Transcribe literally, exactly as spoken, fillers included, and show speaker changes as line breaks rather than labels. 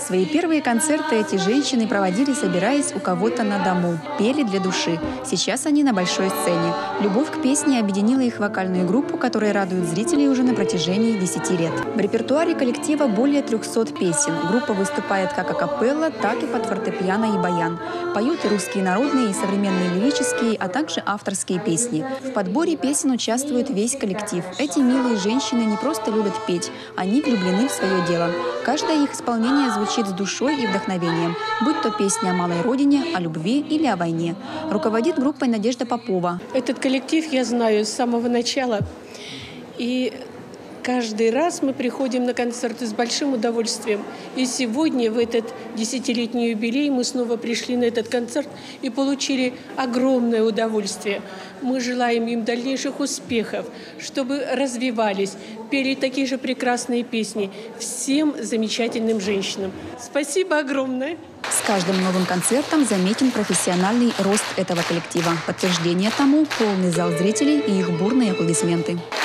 Свои первые концерты эти женщины проводили, собираясь у кого-то на дому, пели для души. Сейчас они на большой сцене. Любовь к песне объединила их в вокальную группу, которая радует зрителей уже на протяжении десяти лет. В репертуаре коллектива более трёхсот песен. Группа выступает как акапелла, так и под фортепиано и баян. Поют и русские народные, и современные лирические, а также авторские песни. В подборе песен участвует весь коллектив. Эти милые женщины не просто любят петь, они влюблены в свое дело. Каждое их исполнение звучит с душой и вдохновением, будь то песня о малой родине, о любви или о войне. Руководит группой Надежда Попова.
Этот коллектив я знаю с самого начала. И каждый раз мы приходим на концерты с большим удовольствием. И сегодня, в этот десятилетний юбилей, мы снова пришли на этот концерт и получили огромное удовольствие. Мы желаем им дальнейших успехов, чтобы развивались, пели такие же прекрасные песни всем замечательным женщинам. Спасибо огромное!
С каждым новым концертом заметен профессиональный рост этого коллектива. Подтверждение тому – полный зал зрителей и их бурные аплодисменты.